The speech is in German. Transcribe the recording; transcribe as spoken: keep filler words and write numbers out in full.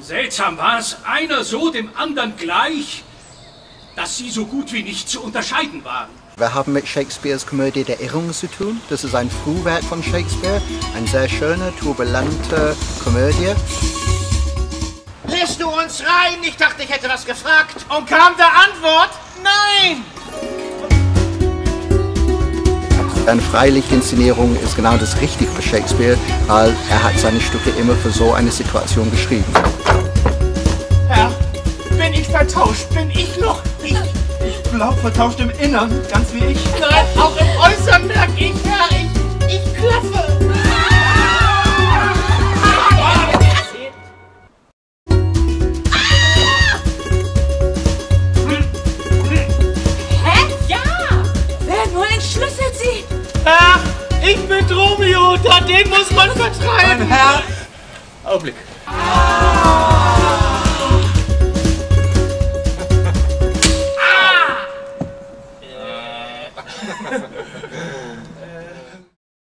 Seltsam war's, einer so dem anderen gleich, dass sie so gut wie nicht zu unterscheiden waren. Wir haben mit Shakespeares Komödie Der Irrung zu tun. Das ist ein Frühwerk von Shakespeare, eine sehr schöne, turbulente Komödie. Lässt du uns rein? Ich dachte, ich hätte was gefragt. Und kam der Antwort? Nein! Eine Freilichtinszenierung ist genau das Richtige für Shakespeare, weil er hat seine Stücke immer für so eine Situation geschrieben. Herr, bin ich vertauscht? Bin ich noch ich? Ich glaub, vertauscht im Innern, ganz wie ich. Nein, auch im Äußeren merke ich, Herr, ich, ich klaffe. Herr, ich bin Romeo, da den muss man vertreiben. Mein Herr. Augenblick. Ah.